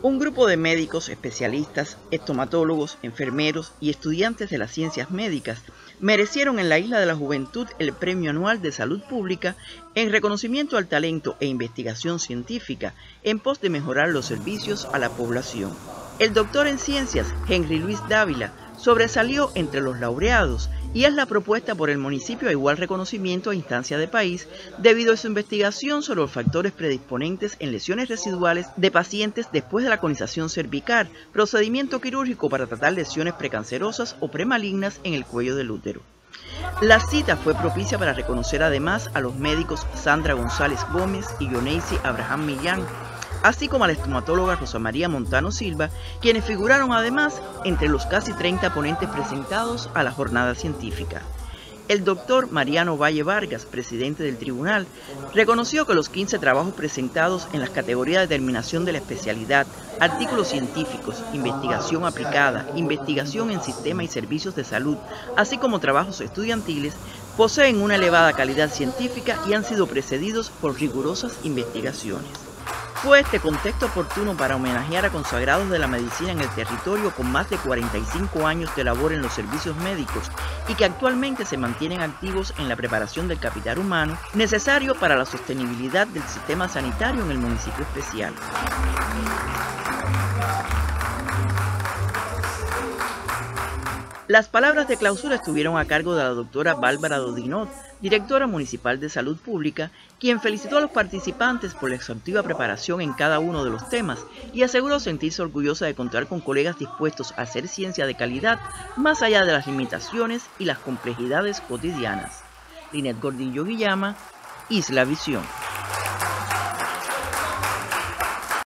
Un grupo de médicos, especialistas, estomatólogos, enfermeros y estudiantes de las ciencias médicas merecieron en la Isla de la Juventud el Premio Anual de Salud Pública en reconocimiento al talento e investigación científica en pos de mejorar los servicios a la población. El doctor en ciencias, Henry Luis Dávila, sobresalió entre los laureados y es la propuesta por el municipio a igual reconocimiento a instancia de país debido a su investigación sobre los factores predisponentes en lesiones residuales de pacientes después de la conización cervical, procedimiento quirúrgico para tratar lesiones precancerosas o premalignas en el cuello del útero. La cita fue propicia para reconocer además a los médicos Sandra González Gómez y Yoneisi Abraham Millán, así como a la estomatóloga Rosa María Montano Silva, quienes figuraron además entre los casi 30 ponentes presentados a la jornada científica. El doctor Mariano Valle Vargas, presidente del tribunal, reconoció que los 15 trabajos presentados en las categorías de determinación de la especialidad, artículos científicos, investigación aplicada, investigación en sistemas y servicios de salud, así como trabajos estudiantiles, poseen una elevada calidad científica y han sido precedidos por rigurosas investigaciones. Fue este contexto oportuno para homenajear a consagrados de la medicina en el territorio con más de 45 años de labor en los servicios médicos y que actualmente se mantienen activos en la preparación del capital humano necesario para la sostenibilidad del sistema sanitario en el municipio especial. Las palabras de clausura estuvieron a cargo de la doctora Bárbara Dodinot, directora municipal de Salud Pública, quien felicitó a los participantes por la exhaustiva preparación en cada uno de los temas y aseguró sentirse orgullosa de contar con colegas dispuestos a hacer ciencia de calidad más allá de las limitaciones y las complejidades cotidianas. Linet Gordillo Guillama, Isla Visión.